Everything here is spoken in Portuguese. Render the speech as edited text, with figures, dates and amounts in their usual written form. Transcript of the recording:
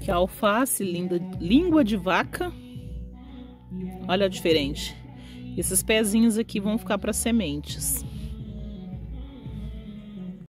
Que é alface, língua de vaca. Olha a diferente. Esses pezinhos aqui vão ficar para sementes.